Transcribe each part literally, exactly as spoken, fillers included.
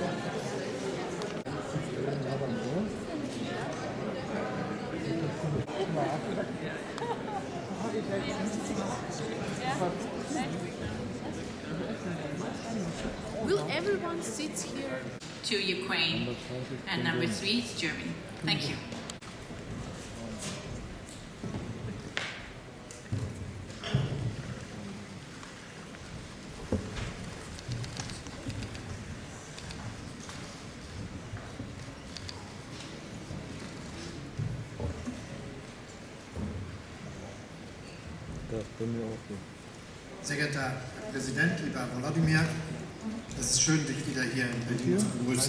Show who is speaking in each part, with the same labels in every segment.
Speaker 1: Will everyone sit here?
Speaker 2: To Ukraine, and number three is Germany. Thank you.
Speaker 3: Sehr geehrter Herr Präsident, lieber Volodymyr, es ist schön, dich wieder hier in Berlin zu begrüßen.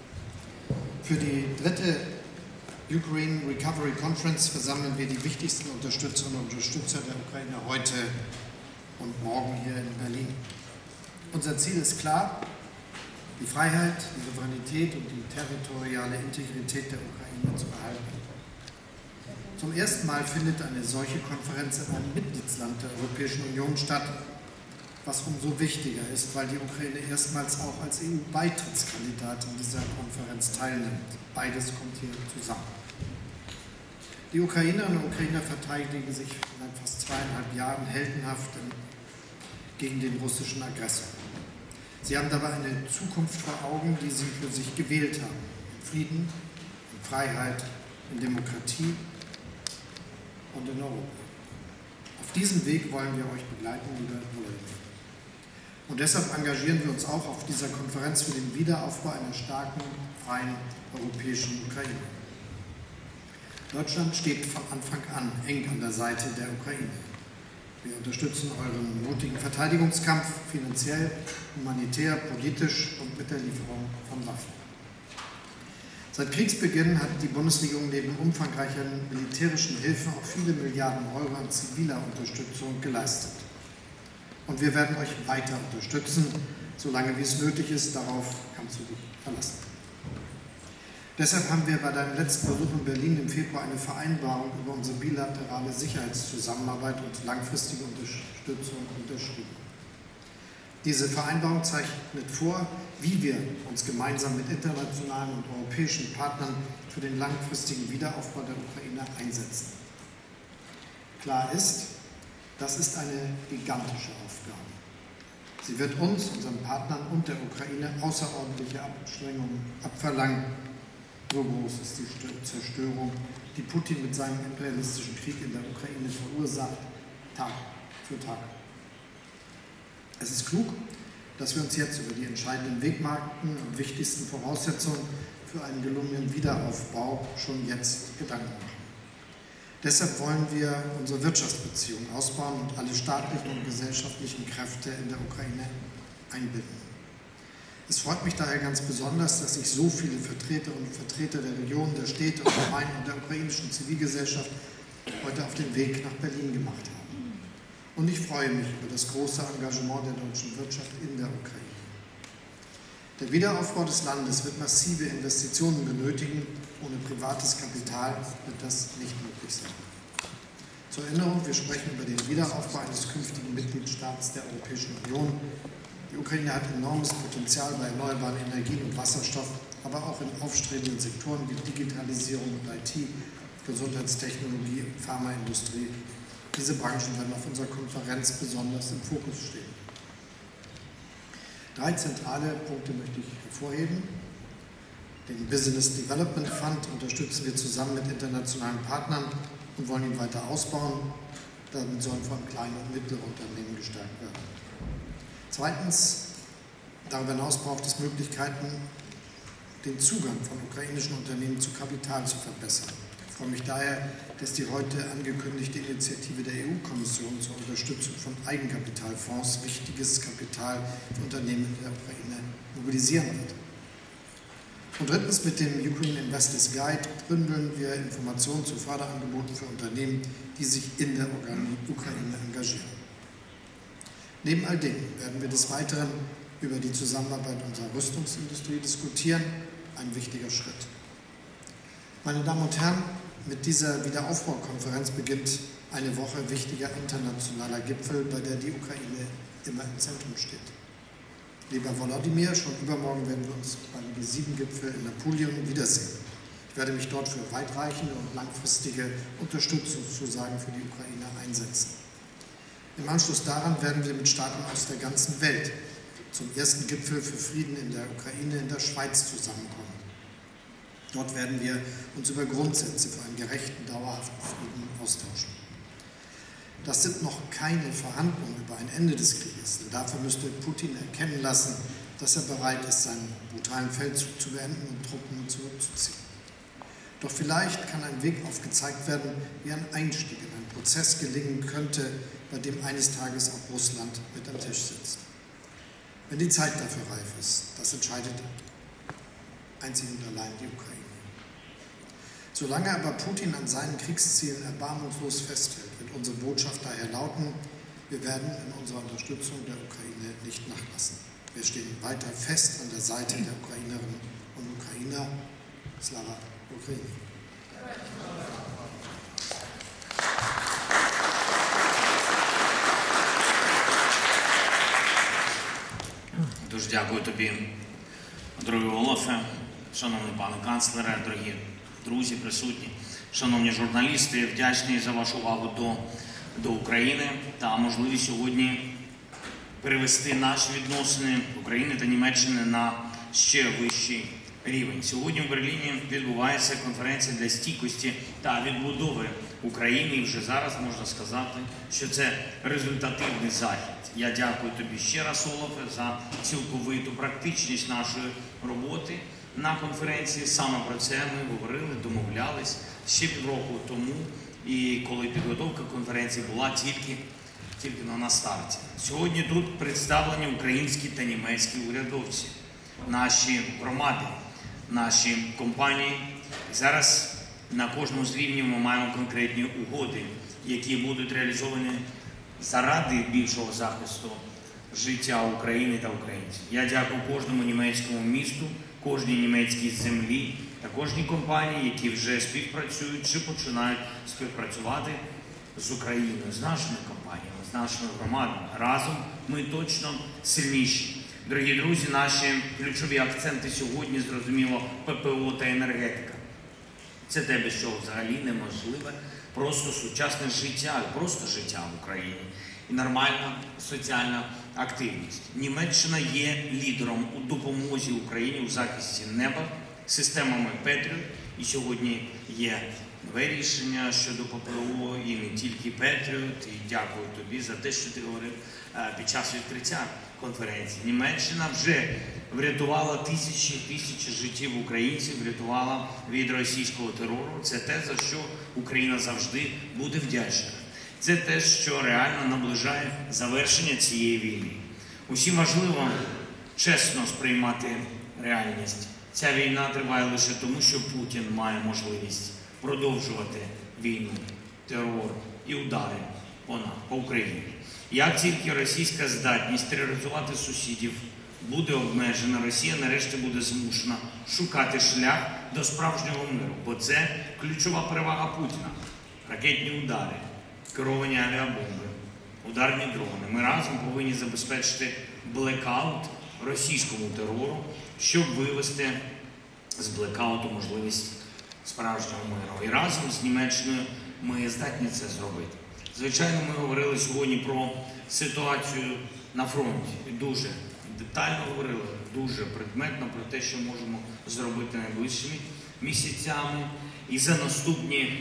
Speaker 3: Für die dritte Ukraine Recovery Conference versammeln wir die wichtigsten Unterstützerinnen und Unterstützer der Ukraine heute und morgen hier in Berlin. Unser Ziel ist klar, die Freiheit, die Souveränität und die territoriale Integrität der Ukraine zu erhalten. Zum ersten Mal findet eine solche Konferenz in einem Mitgliedsland der Europäischen Union statt, was umso wichtiger ist, weil die Ukraine erstmals auch als E U-Beitrittskandidat in dieser Konferenz teilnimmt. Beides kommt hier zusammen. Die Ukrainerinnen und Ukrainer verteidigen sich seit fast zweieinhalb Jahren heldenhaft gegen den russischen Aggressor. Sie haben dabei eine Zukunft vor Augen, die sie für sich gewählt haben. In Frieden, in Freiheit, in Demokratie und in Europa. Auf diesem Weg wollen wir euch begleiten, liebe Volodymyr. Und deshalb engagieren wir uns auch auf dieser Konferenz für den Wiederaufbau einer starken, freien europäischen Ukraine. Deutschland steht von Anfang an eng an der Seite der Ukraine. Wir unterstützen euren mutigen Verteidigungskampf finanziell, humanitär, politisch und mit der Lieferung von Waffen. Seit Kriegsbeginn hat die Bundesregierung neben umfangreicher militärischen Hilfe auch viele Milliarden Euro an ziviler Unterstützung geleistet. Und wir werden euch weiter unterstützen, solange wie es nötig ist. Darauf kannst du dich verlassen. Deshalb haben wir bei deinem letzten Besuch in Berlin im Februar eine Vereinbarung über unsere bilaterale Sicherheitszusammenarbeit und langfristige Unterstützung unterschrieben. Diese Vereinbarung zeichnet vor, wie wir uns gemeinsam mit internationalen und europäischen Partnern für den langfristigen Wiederaufbau der Ukraine einsetzen. Klar ist, das ist eine gigantische Aufgabe. Sie wird uns, unseren Partnern und der Ukraine außerordentliche Anstrengungen abverlangen. So groß ist die Zerstörung, die Putin mit seinem imperialistischen Krieg in der Ukraine verursacht, Tag für Tag. Es ist klug, dass wir uns jetzt über die entscheidenden Wegmarken und wichtigsten Voraussetzungen für einen gelungenen Wiederaufbau schon jetzt Gedanken machen. Deshalb wollen wir unsere Wirtschaftsbeziehungen ausbauen und alle staatlichen und gesellschaftlichen Kräfte in der Ukraine einbinden. Es freut mich daher ganz besonders, dass sich so viele Vertreterinnen und Vertreter der Regionen, der Städte und Gemeinden und der ukrainischen Zivilgesellschaft heute auf den Weg nach Berlin gemacht haben. Und ich freue mich über das große Engagement der deutschen Wirtschaft in der Ukraine. Der Wiederaufbau des Landes wird massive Investitionen benötigen. Ohne privates Kapital wird das nicht möglich sein. Zur Erinnerung, wir sprechen über den Wiederaufbau eines künftigen Mitgliedstaats der Europäischen Union. Die Ukraine hat enormes Potenzial bei erneuerbaren Energien und Wasserstoff, aber auch in aufstrebenden Sektoren wie Digitalisierung und I T, Gesundheitstechnologie und Pharmaindustrie. Diese Branchen werden auf unserer Konferenz besonders im Fokus stehen. Drei zentrale Punkte möchte ich hervorheben. Den Business Development Fund unterstützen wir zusammen mit internationalen Partnern und wollen ihn weiter ausbauen. Damit sollen vor allem kleine und mittlere Unternehmen gestärkt werden. Zweitens, darüber hinaus braucht es Möglichkeiten, den Zugang von ukrainischen Unternehmen zu Kapital zu verbessern. Ich freue mich daher, dass die heute angekündigte Initiative der E U-Kommission zur Unterstützung von Eigenkapitalfonds wichtiges Kapital für Unternehmen in der Ukraine mobilisieren wird. Und drittens, mit dem Ukraine Investors Guide bündeln wir Informationen zu Förderangeboten für Unternehmen, die sich in der Ukraine engagieren. Neben all dem werden wir des Weiteren über die Zusammenarbeit unserer Rüstungsindustrie diskutieren, ein wichtiger Schritt. Meine Damen und Herren, mit dieser Wiederaufbaukonferenz beginnt eine Woche wichtiger internationaler Gipfel, bei der die Ukraine immer im Zentrum steht. Lieber Volodymyr, schon übermorgen werden wir uns beim G sieben Gipfel in Apulien wiedersehen. Ich werde mich dort für weitreichende und langfristige Unterstützungszusagen für die Ukraine einsetzen. Im Anschluss daran werden wir mit Staaten aus der ganzen Welt zum ersten Gipfel für Frieden in der Ukraine in der Schweiz zusammenkommen. Dort werden wir uns über Grundsätze für einen gerechten, dauerhaften Frieden austauschen. Das sind noch keine Verhandlungen über ein Ende des Krieges, denn dafür müsste Putin erkennen lassen, dass er bereit ist, seinen brutalen Feldzug zu beenden und Truppen zurückzuziehen. Doch vielleicht kann ein Weg aufgezeigt werden, wie ein Einstieg in einen Prozess gelingen könnte, bei dem eines Tages auch Russland mit am Tisch sitzt. Wenn die Zeit dafür reif ist, das entscheidet einzig und allein die Ukraine. Solange aber Putin an seinen Kriegszielen erbarmungslos festhält, wird unsere Botschaft daher lauten, wir werden in unserer Unterstützung der Ukraine nicht nachlassen. Wir stehen weiter fest an der Seite der Ukrainerinnen und Ukrainer. Slava Ukraini.
Speaker 4: Дуже дякую тобі, дорогий Олафе, шановний пане канцлере, дорогі друзі присутні, шановні журналісти, вдячний за вашу увагу до, до України та можливість сьогодні перевести наші відносини України та Німеччини на ще вищий рівень. Сьогодні в Берліні відбувається конференція для стійкості та відбудови України, і вже зараз можна сказати, що це результативний захід. Я дякую тобі ще раз, Олафе, за цілковиту практичність нашої роботи на конференції. Саме про це ми говорили, домовлялись ще півроку тому, і коли підготовка конференції була тільки, тільки на старті. Сьогодні тут представлені українські та німецькі урядовці, наші громади, наші компанії. І зараз на кожному з рівнів ми маємо конкретні угоди, які будуть реалізовані заради більшого захисту життя України та українців. Я дякую кожному німецькому місту, кожній німецькій землі та кожній компанії, які вже співпрацюють чи починають співпрацювати з Україною, з нашими компаніями, з нашими громадами. Разом ми точно сильніші. Дорогі друзі, наші ключові акценти сьогодні, зрозуміло, ППО та енергетика. Це те, без чого взагалі неможливе просто сучасне життя, просто життя в Україні і нормальна соціальна активність. Німеччина є лідером у допомозі Україні у захисті неба системами Петріот, і сьогодні є нове рішення щодо ППО і не тільки Петріот. І дякую тобі за те, що ти говорив під час відкриття конференції. Німеччина вже врятувала тисячі тисячі життів українців, врятувала від російського терору. Це те, за що Україна завжди буде вдячна. Це те, що реально наближає завершення цієї війни. Усім важливо чесно сприймати реальність. Ця війна триває лише тому, що Путін має можливість продовжувати війну, терор і удари по, по Україні. Як тільки російська здатність тероризувати сусідів буде обмежена, Росія нарешті буде змушена шукати шлях до справжнього миру, бо це ключова перевага Путіна. Ракетні удари, керовані авіабомби, ударні дрони. Ми разом повинні забезпечити блекаут російському терору, щоб вивести з блекауту можливість справжнього миру. І разом з Німеччиною ми здатні це зробити. Звичайно, ми говорили сьогодні про ситуацію на фронті. І дуже детально говорили, дуже предметно про те, що можемо зробити найближчими місяцями. І за наступні,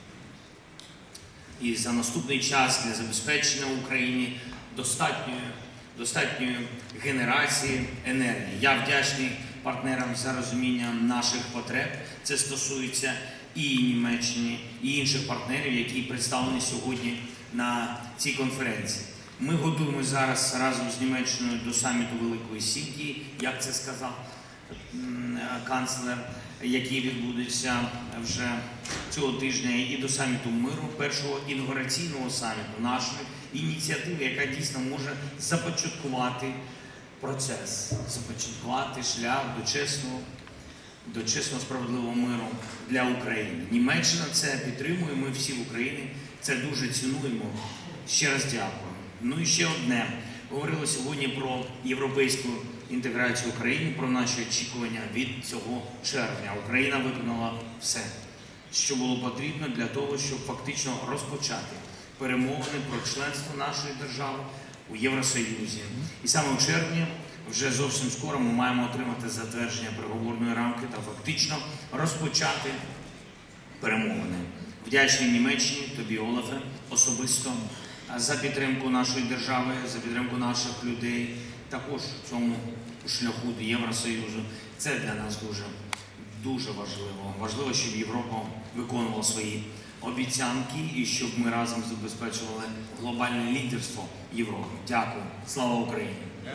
Speaker 4: і за наступний час для забезпечення Україні достатньої, достатньої генерації енергії. Я вдячний партнерам за розуміння наших потреб. Це стосується і Німеччини, і інших партнерів, які представлені сьогодні на цій конференції. Ми готуємося зараз разом з Німеччиною до саміту Великої Сімки, як це сказав канцлер, який відбудеться вже цього тижня, і до саміту миру, першого інаугураційного саміту нашої ініціативи, яка дійсно може започаткувати процес, започаткувати шлях до чесного, до чесного справедливого миру для України. Німеччина це підтримує, ми всі в Україні це дуже цінуємо. Ще раз дякую. Ну і ще одне. Говорили сьогодні про європейську інтеграцію України, про наші очікування від цього червня. Україна виконала все, що було потрібно для того, щоб фактично розпочати перемовини про членство нашої держави у Євросоюзі. І саме у червні, вже зовсім скоро, ми маємо отримати затвердження переговорної рамки та фактично розпочати перемовини. Вдячний Німеччині, тобі, Олафе, особисто за підтримку нашої держави, за підтримку наших людей, також в цьому шляху до Євросоюзу. Це для нас дуже, дуже важливо. Важливо, щоб Європа виконувала свої обіцянки і щоб ми разом забезпечували глобальне лідерство Європи. Дякую. Слава Україні!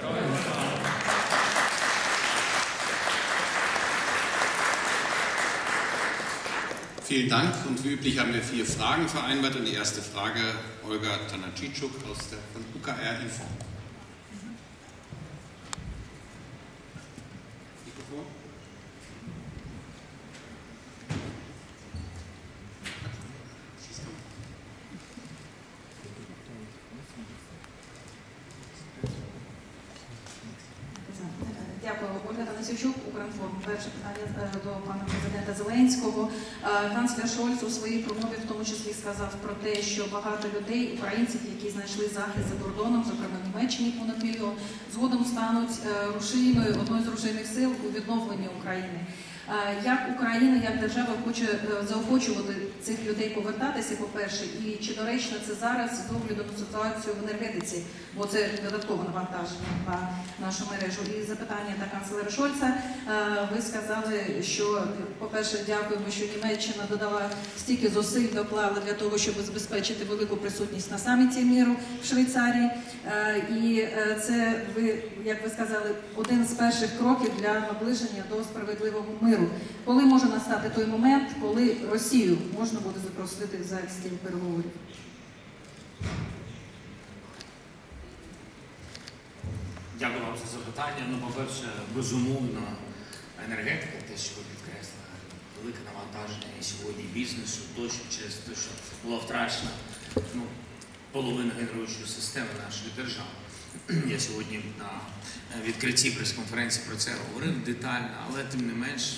Speaker 5: Vielen Dank. Und wie üblich haben wir vier Fragen vereinbart. Und die erste Frage, Olga Tanachitschuk aus der von U K R Info. Mikrofon.
Speaker 6: Дякую, Ольга Танасівчук, Укрінформ. Перше питання до пана президента Зеленського. Канцлер Шольц у своїй промові в тому числі сказав про те, що багато людей, українців, які знайшли захист за кордоном, зокрема в Німеччині понад мільйон, згодом стануть рушійною, одною з рушійних сил у відновленні України. Як Україна, як держава хоче заохочувати цих людей повертатися, по-перше, і чи доречно це зараз з огляду на ситуацію в енергетиці, бо це додаткове навантаження на нашу мережу. І запитання до канцлера Шольца. Ви сказали, що, по-перше, дякуємо, що Німеччина додала стільки зусиль, доклала для того, щоб забезпечити велику присутність на саміті миру в Швейцарії. І це, ви, як ви сказали, один з перших кроків для наближення до справедливого миру. Коли може настати той момент, коли Росію можна буде запросити за стіл переговорів?
Speaker 4: Дякую вам за запитання. Ну, по-перше, безумовно, енергетика, те, що ви підкреслили, велике навантаження і сьогодні бізнесу, точно через те, що була втрачена ну, половина генеруючої системи нашої держави. Я сьогодні на відкритті прес-конференції про це говорив детально, але тим не менш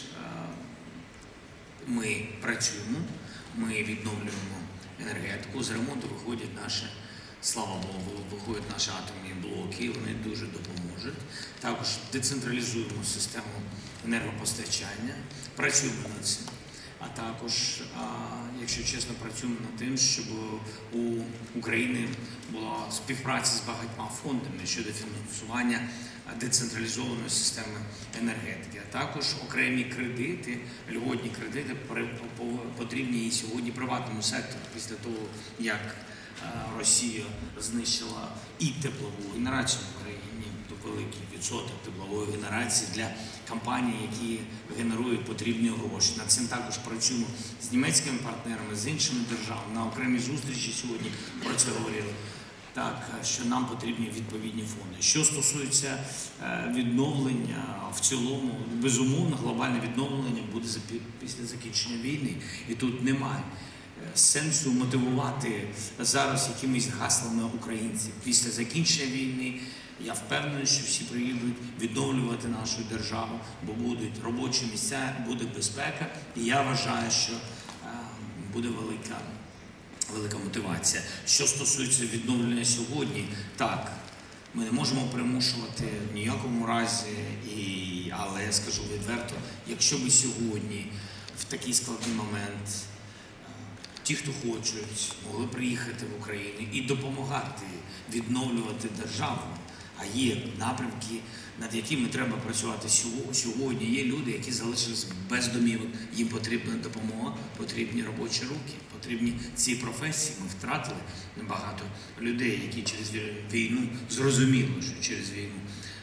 Speaker 4: ми працюємо, ми відновлюємо енергетику, з ремонту виходять наші, слава Богу, виходять наші атомні блоки, вони дуже допоможуть. Також децентралізуємо систему енергопостачання, працюємо над цим. А також, якщо чесно, працюємо над тим, щоб у України була співпраця з багатьма фондами щодо фінансування децентралізованої системи енергетики. А також окремі кредити, льготні кредити потрібні і сьогодні приватному сектору після того, як Росія знищила і теплову генерацію в Україні, великий відсоток теплової генерації для компаній, які генерують потрібні гроші. Над цим також працюємо з німецькими партнерами, з іншими державами. На окремій зустрічі сьогодні про це говорили. Так, що нам потрібні відповідні фонди. Що стосується відновлення в цілому, безумовно, глобальне відновлення буде після закінчення війни. І тут немає сенсу мотивувати зараз якимись гаслами українців. Після закінчення війни я впевнений, що всі приїдуть відновлювати нашу державу, бо будуть робочі місця, буде безпека. І я вважаю, що буде велика, велика мотивація. Що стосується відновлення сьогодні, так, ми не можемо примушувати в ніякому разі, і, але я скажу відверто, якщо би сьогодні в такий складний момент ті, хто хочуть, могли приїхати в Україну і допомагати відновлювати державу, а є напрямки, над якими треба працювати сьогодні. Є люди, які залишились без домівок, їм потрібна допомога, потрібні робочі руки, потрібні ці професії. Ми втратили багато людей, які через війну, зрозуміло, що через війну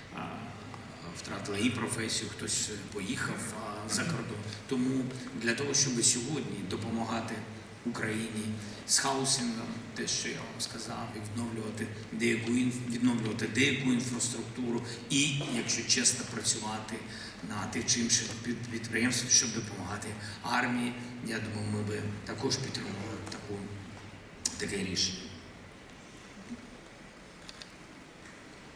Speaker 4: втратили і професію, хтось поїхав за кордон. Тому для того, щоб сьогодні допомагати Україні з хаусингом, те, що я вам сказав, і відновлювати деяку, відновлювати деяку інфраструктуру і, якщо чесно, працювати на тих чи інших підприємствах, щоб допомагати армії. Я думаю, ми би також підтримували таку, таке рішення.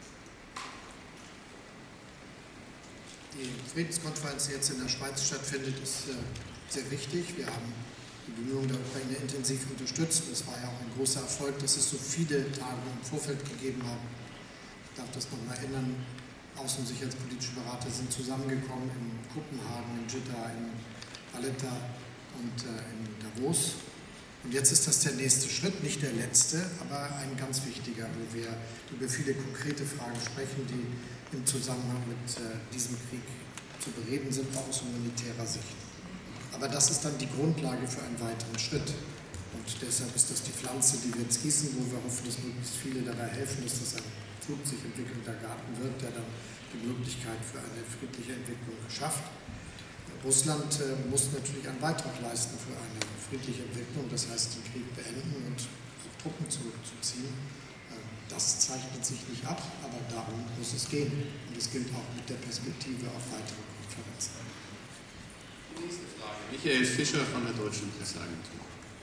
Speaker 3: Friedenskonferenz, die jetzt in der Schweiz stattfindet, ist äh, sehr wichtig. Wir haben die Bemühungen der Ukraine intensiv unterstützt. Es war ja auch ein großer Erfolg, dass es so viele Tage im Vorfeld gegeben hat. Ich darf das noch mal erinnern. Außen- und sicherheitspolitische Berater sind zusammengekommen in Kopenhagen, in Jeddah, in Valletta und äh, in Davos. Und jetzt ist das der nächste Schritt, nicht der letzte, aber ein ganz wichtiger, wo wir über viele konkrete Fragen sprechen, die im Zusammenhang mit äh, diesem Krieg zu bereden sind, auch aus humanitärer Sicht. Aber das ist dann die Grundlage für einen weiteren Schritt. Und deshalb ist das die Pflanze, die wir jetzt gießen, wo wir hoffen, dass möglichst viele dabei helfen, dass das ein klug sich entwickelnder Garten wird, der dann die Möglichkeit für eine friedliche Entwicklung schafft. Russland äh, muss natürlich einen Beitrag leisten für eine friedliche Entwicklung, das heißt den Krieg beenden und auch Truppen zurückzuziehen. Äh, das zeichnet sich nicht ab, aber darum muss es gehen. Und es gilt auch mit der Perspektive auf weitere Konferenzen.
Speaker 5: Nächste Frage. Michael Fischer von der Deutschen Presseagentur.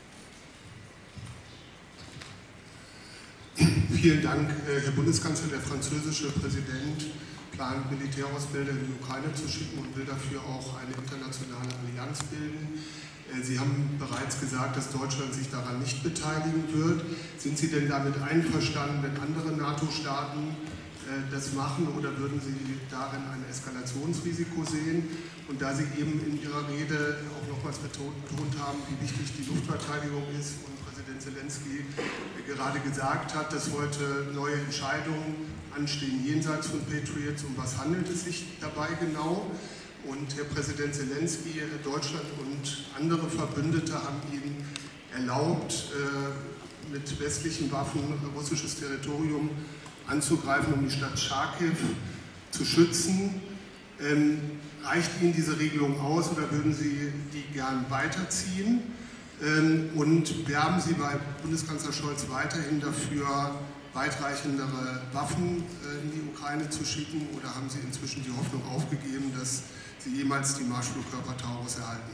Speaker 7: Vielen Dank, Herr Bundeskanzler. Der französische Präsident plant, Militärausbilder in die Ukraine zu schicken und will dafür auch eine internationale Allianz bilden. Sie haben bereits gesagt, dass Deutschland sich daran nicht beteiligen wird. Sind Sie denn damit einverstanden, wenn andere NATO-Staaten das machen, oder würden Sie darin ein Eskalationsrisiko sehen? Und da Sie eben in Ihrer Rede auch nochmals betont haben, wie wichtig die Luftverteidigung ist und Präsident Zelensky gerade gesagt hat, dass heute neue Entscheidungen anstehen jenseits von Patriots. Um was handelt es sich dabei genau? Und Herr Präsident Zelensky, Deutschland und andere Verbündete haben Ihnen erlaubt, mit westlichen Waffen russisches Territorium anzugreifen, um die Stadt Charkiw zu schützen. Ähm, reicht Ihnen diese Regelung aus oder würden Sie die gern weiterziehen? Ähm, und werben Sie bei Bundeskanzler Scholz weiterhin dafür, weitreichendere Waffen äh, in die Ukraine zu schicken, oder haben Sie inzwischen die Hoffnung aufgegeben, dass Sie jemals die Marschflugkörper Taurus erhalten?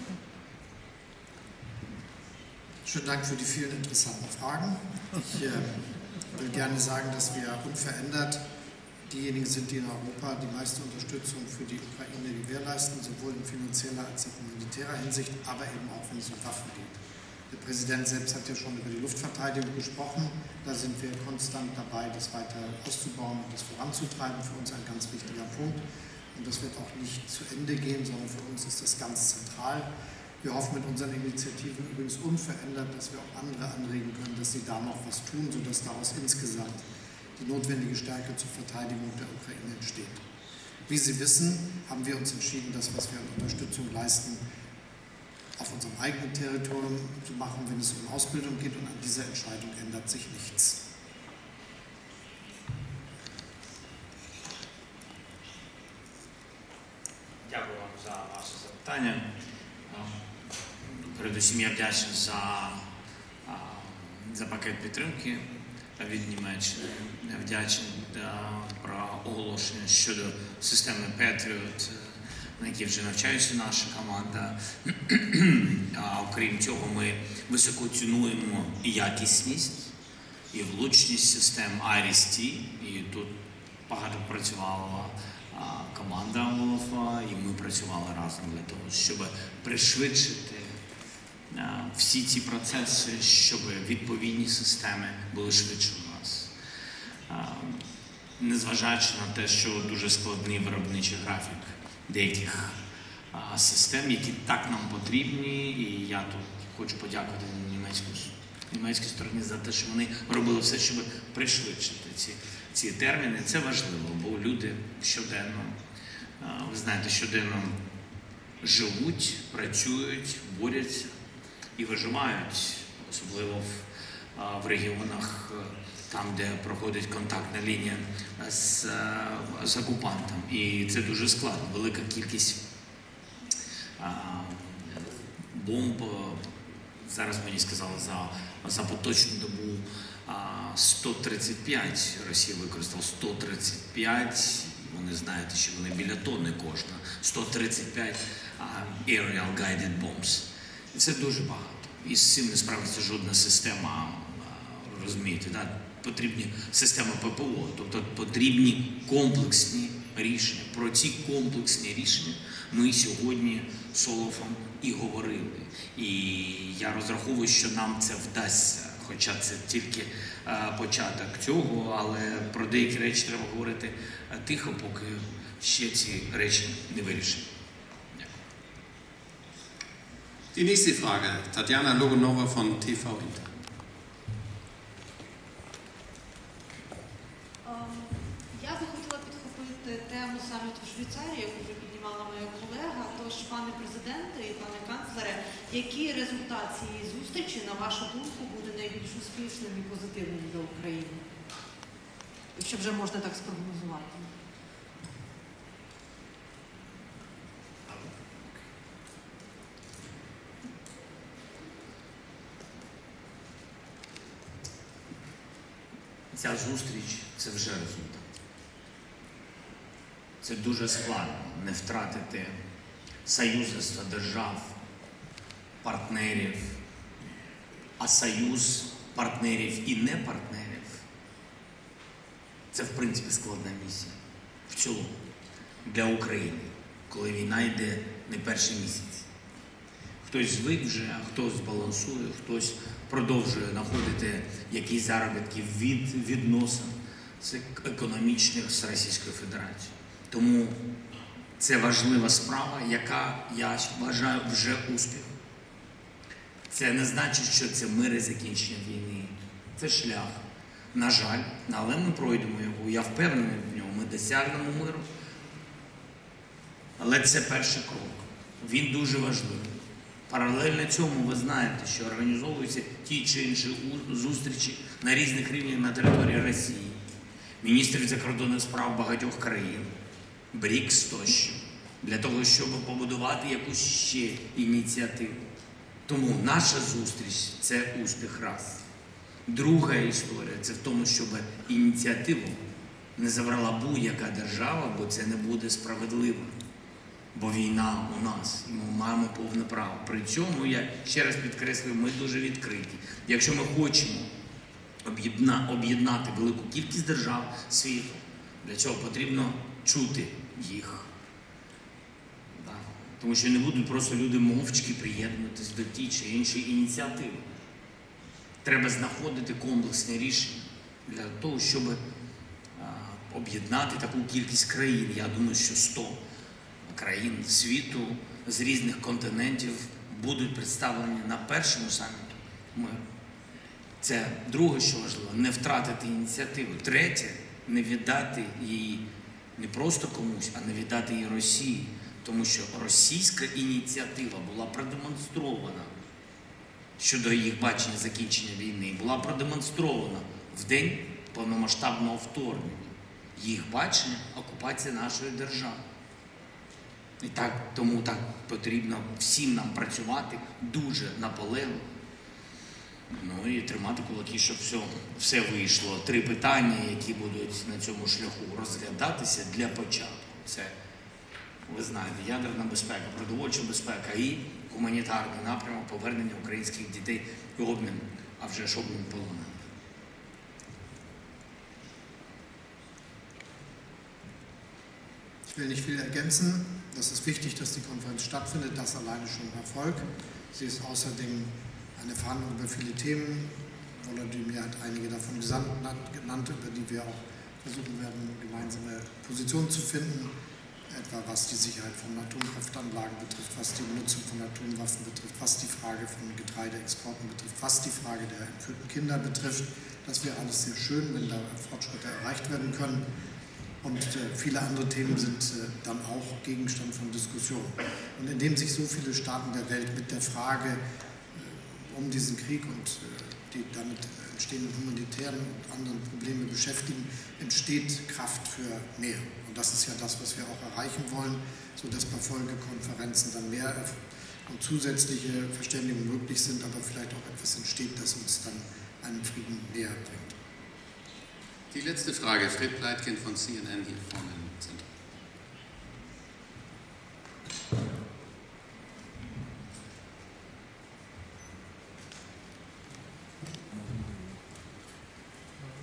Speaker 3: Schönen Dank für die vielen interessanten Fragen. Ich äh, will gerne sagen, dass wir unverändert diejenigen sind, die in Europa die meiste Unterstützung für die Ukraine gewährleisten, sowohl in finanzieller als auch in militärer Hinsicht, aber eben auch, wenn es um Waffen geht. Der Präsident selbst hat ja schon über die Luftverteidigung gesprochen. Da sind wir konstant dabei, das weiter auszubauen und das voranzutreiben. Für uns ein ganz wichtiger Punkt. Und das wird auch nicht zu Ende gehen, sondern für uns ist das ganz zentral. Wir hoffen mit unseren Initiativen übrigens unverändert, dass wir auch andere anregen können, dass sie da noch was tun, sodass daraus insgesamt die notwendige Stärke zur Verteidigung der Ukraine entsteht. Wie Sie wissen, haben wir uns entschieden, das, was wir an Unterstützung leisten, auf unserem eigenen Territorium zu machen, wenn es um Ausbildung geht, und an dieser Entscheidung ändert sich nichts.
Speaker 4: Дякую вам за ваше запитання. Передусім я вдячний за, за пакет підтримки від Німеччини. Я вдячний про оголошення щодо системи Patriot, на якій вже навчається наша команда. А окрім цього, ми високо цінуємо і якісність, і влучність систем Iris-T. І тут багато працювала команда Олафа, і ми працювали разом для того, щоб пришвидшити всі ці процеси, щоб відповідні системи були швидше у нас. Незважаючи на те, що дуже складний виробничий графік деяких систем, які так нам потрібні, і я тут хочу подякувати німецькій, німецькій стороні за те, що вони робили все, щоб пришвидшити ці, ці терміни. Це важливо, бо люди щоденно, ви знаєте, щоденно живуть, працюють, борються і виживають, особливо в, в регіонах, там, де проходить контактна лінія з, з окупантом. І це дуже складно. Велика кількість а, бомб, зараз мені сказали, за, за поточну добу а, сто тридцять п'ять Росія використала, сто тридцять п'ять, вони знаєте, що вони біля тонни кожна, сто тридцять п'ять а, aerial guided bombs. І це дуже багато. І з цим не справиться жодна система, розумієте, да? Потрібні системи ППО, тобто потрібні комплексні рішення. Про ці комплексні рішення ми сьогодні з Олафом і говорили. І я розраховую, що нам це вдасться, хоча це тільки е, початок цього, але про деякі речі треба говорити тихо, поки ще ці речі не вирішені.
Speaker 5: Die nächste Frage, Tatjana Logunova von T V Inter.
Speaker 8: Я би хотіла підхопити тему саміту в Швейцарії, яку вже піднімала моя колега. Тож, пане президенте і пане канцлере, який результат цієї зустрічі, на вашу думку, буде найбільш успішним і позитивним для України? Якщо вже можна так спрогнозувати.
Speaker 4: Ця зустріч – це вже результат. Це дуже складно не втратити союзництво держав, партнерів, а союз партнерів і не партнерів – це, в принципі, складна місія. В цілому. Для України, коли війна йде не перший місяць. Хтось звик вже, а хтось балансує, хтось продовжує знаходити якісь заробітки від відносин економічних з Російською Федерацією. Тому це важлива справа, яка, я вважаю, вже успіх. Це не значить, що це мир і закінчення війни. Це шлях. На жаль, але ми пройдемо його. Я впевнений в ньому. Ми досягнемо миру. Але це перший крок. Він дуже важливий. Паралельно цьому ви знаєте, що організовуються ті чи інші зустрічі на різних рівнях на території Росії. Міністрів закордонних справ багатьох країн, БРІКС тощо, для того, щоб побудувати якусь ще ініціативу. Тому наша зустріч – це успіх раз. Друга історія – це в тому, щоб ініціативу не забрала будь-яка держава, бо це не буде справедливо. Бо війна у нас, і ми маємо повне право. При цьому, я ще раз підкреслюю, ми дуже відкриті. Якщо ми хочемо об'єднати велику кількість держав світу, для цього потрібно чути їх. Так. Тому що не будуть просто люди мовчки приєднуватись до ті чи іншої ініціативи. Треба знаходити комплексне рішення для того, щоб об'єднати таку кількість країн. Я думаю, що сто країн світу з різних континентів будуть представлені на першому саміті миру. Це друге, що важливо, не втратити ініціативу. Третє, не віддати її не просто комусь, а не віддати її Росії. Тому що російська ініціатива була продемонстрована щодо їх бачення закінчення війни, була продемонстрована в день повномасштабного вторгнення. Їх бачення – окупація нашої держави. І так, тому так потрібно всім нам працювати дуже наполегливо. Ну і тримати кулаки, щоб все, все вийшло. Три питання, які будуть на цьому шляху розглядатися для початку. Це, ви знаєте, ядерна безпека, продовольча безпека і гуманітарний напрямок повернення українських дітей і обмін, а вже ж обмін полонених.
Speaker 3: Ich will nicht viel ergänzen. Das ist wichtig, dass die Konferenz stattfindet. Das alleine schon ein Erfolg. Sie ist außerdem eine Verhandlung über viele Themen. Volodymyr hat einige davon genannt, über die wir auch versuchen werden, gemeinsame Positionen zu finden. Etwa was die Sicherheit von Atomkraftanlagen betrifft, was die Nutzung von Atomwaffen betrifft, was die Frage von Getreideexporten betrifft, was die Frage der entführten Kinder betrifft. Das wäre alles sehr schön, wenn da Fortschritte erreicht werden können. Und äh, viele andere Themen sind äh, dann auch Gegenstand von Diskussion. Und indem sich so viele Staaten der Welt mit der Frage äh, um diesen Krieg und äh, die damit entstehenden humanitären und anderen Probleme beschäftigen, entsteht Kraft für mehr. Und das ist ja das, was wir auch erreichen wollen, sodass bei Folgekonferenzen dann mehr und zusätzliche Verständigungen möglich sind, aber vielleicht auch etwas entsteht, das uns dann einen Frieden näher bringt.
Speaker 5: Die letzte Frage, Fred Pleitgen von C N N hier vorne im Zentrum.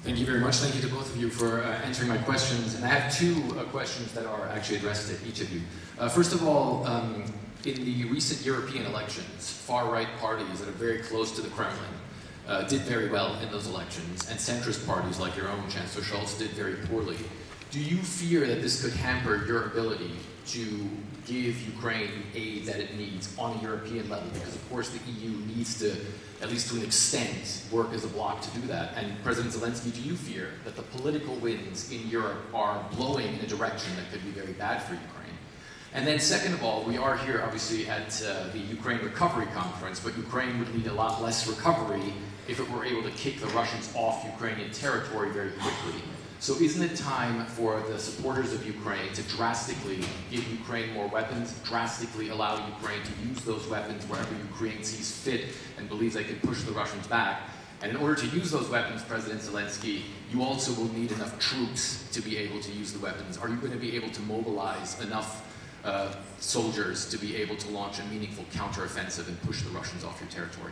Speaker 9: Thank you very much. Thank you to both of you for uh, answering my questions. And I have two uh, questions that are actually addressed to each of you. Uh, first of all, um, in the recent European elections, far-right parties that are very close to the Kremlin uh, did very well in those elections, and centrist parties like your own, Chancellor Scholz, did very poorly. Do you fear that this could hamper your ability to give Ukraine aid that it needs on a European level? Because of course the E U needs to, at least to an extent, work as a bloc to do that. And President Zelensky, do you fear that the political winds in Europe are blowing in a direction that could be very bad for Ukraine? And then second of all, we are here obviously at uh, the Ukraine Recovery Conference, but Ukraine would need a lot less recovery if it were able to kick the Russians off Ukrainian territory very quickly. So isn't it time for the supporters of Ukraine to drastically give Ukraine more weapons, drastically allow Ukraine to use those weapons wherever Ukraine sees fit and believes they can push the Russians back? And in order to use those weapons, President Zelensky, you also will need enough troops to be able to use the weapons. Are you going to be able to mobilize enough uh, soldiers to be able to launch a meaningful counteroffensive and push the Russians off your territory?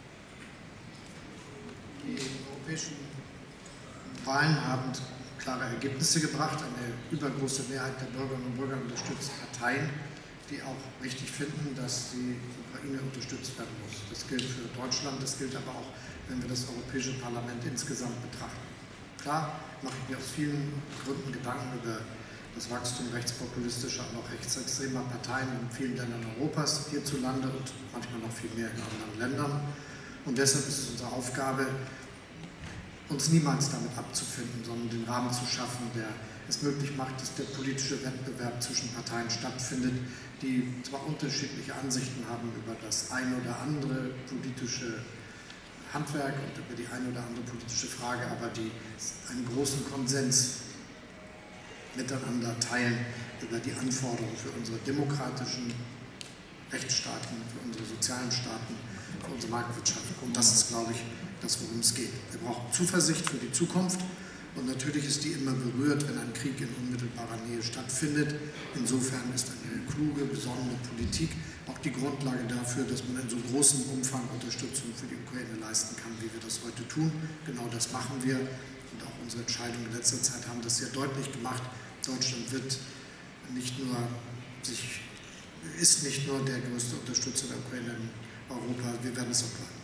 Speaker 3: Die europäischen Wahlen haben klare Ergebnisse gebracht. Eine übergroße Mehrheit der Bürgerinnen und Bürger unterstützt Parteien, die auch richtig finden, dass die Ukraine unterstützt werden muss. Das gilt für Deutschland, das gilt aber auch, wenn wir das Europäische Parlament insgesamt betrachten. Klar mache ich mir aus vielen Gründen Gedanken über das Wachstum rechtspopulistischer und auch rechtsextremer Parteien in vielen Ländern Europas, hierzulande und manchmal noch viel mehr in anderen Ländern. Und deshalb ist es unsere Aufgabe, uns niemals damit abzufinden, sondern den Rahmen zu schaffen, der es möglich macht, dass der politische Wettbewerb zwischen Parteien stattfindet, die zwar unterschiedliche Ansichten haben über das eine oder andere politische Handwerk und über die eine oder andere politische Frage, aber die einen großen Konsens miteinander teilen über die Anforderungen für unsere demokratischen Rechtsstaaten, für unsere sozialen Staaten, für unsere Marktwirtschaft. Und das ist, glaube ich, das, worum es geht. Wir brauchen Zuversicht für die Zukunft und natürlich ist die immer berührt, wenn ein Krieg in unmittelbarer Nähe stattfindet. Insofern ist eine kluge, besonnene Politik auch die Grundlage dafür, dass man in so großem Umfang Unterstützung für die Ukraine leisten kann, wie wir das heute tun. Genau das machen wir und auch unsere Entscheidungen in letzter Zeit haben das sehr deutlich gemacht. Deutschland wird nicht nur sich, ist nicht nur der größte Unterstützer der Ukraine in Europa, wir werden es auch bleiben.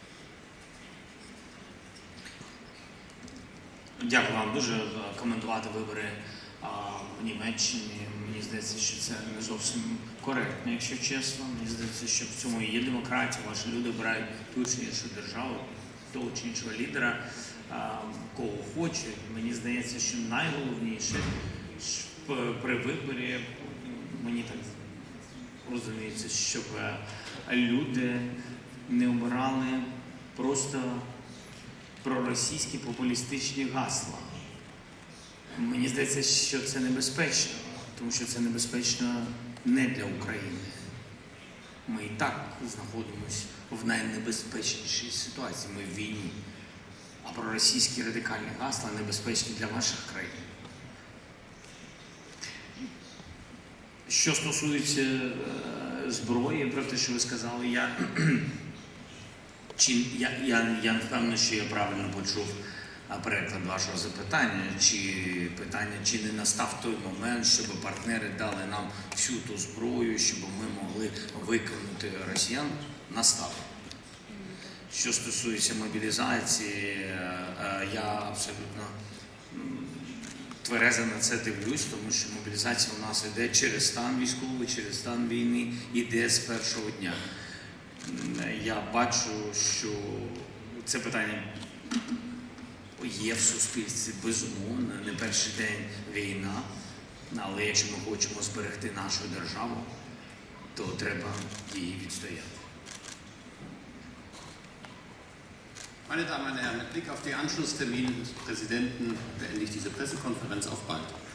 Speaker 4: Дякую вам дуже. Коментувати вибори а, в Німеччині, мені здається, що це не зовсім коректно, якщо чесно. Мені здається, що в цьому і є демократія. Ваші люди обирають ту чи іншу державу, того чи іншого лідера, а, кого хочуть. Мені здається, що найголовніше при виборі, мені так розуміється, щоб люди не обирали просто проросійські популістичні гасла. Мені здається, що це небезпечно, тому що це небезпечно не для України. Ми і так знаходимося в найнебезпечнішій ситуації, ми в війні. А проросійські радикальні гасла небезпечні для ваших країн. Що стосується е, зброї, про те, що ви сказали, я... Чи, я, я, я не впевнений, що я правильно почув переклад вашого запитання, чи питання, чи не настав той момент, щоб партнери дали нам всю ту зброю, щоб ми могли виконати росіян, настав. Що стосується мобілізації, я абсолютно тверезо на це дивлюсь, тому що мобілізація у нас йде через стан військовий, через стан війни, йде з першого дня. Я бачу, що це питання є в суспільстві, безумовно, не перший день війна, але якщо ми хочемо зберегти нашу державу, то треба її відстояти.
Speaker 5: Meine Damen und Herren, mit Blick auf die Anschlusstermine des Präsidenten beende ich diese Pressekonferenz auf bald.